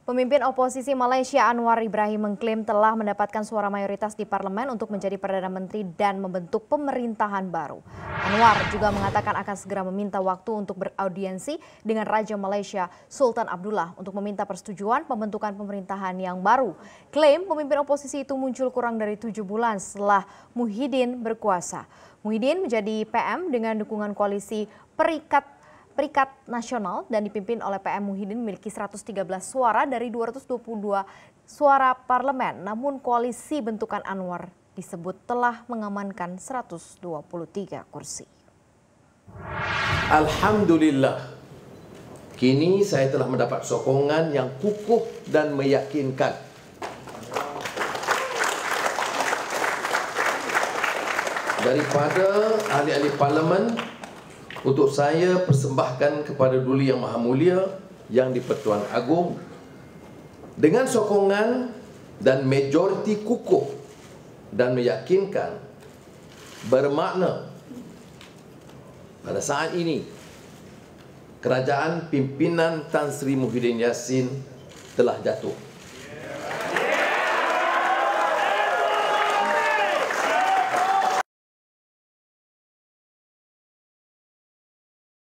Pemimpin oposisi Malaysia Anwar Ibrahim mengklaim telah mendapatkan suara mayoritas di parlemen untuk menjadi Perdana Menteri dan membentuk pemerintahan baru. Anwar juga mengatakan akan segera meminta waktu untuk beraudiensi dengan Raja Malaysia Sultan Abdullah untuk meminta persetujuan pembentukan pemerintahan yang baru. Klaim pemimpin oposisi itu muncul kurang dari 7 bulan setelah Muhyiddin berkuasa. Muhyiddin menjadi PM dengan dukungan koalisi Perikat Nasional dan dipimpin oleh PM Muhyiddin memiliki 113 suara dari 222 suara parlemen. Namun koalisi bentukan Anwar disebut telah mengamankan 123 kursi. Alhamdulillah, kini saya telah mendapat sokongan yang kukuh dan meyakinkan. Daripada ahli-ahli parlimen, untuk saya persembahkan kepada Duli Yang Maha Mulia yang di-Pertuan Agong dengan sokongan dan majoriti kukuh dan meyakinkan, bermakna pada saat ini kerajaan pimpinan Tan Sri Muhyiddin Yassin telah jatuh.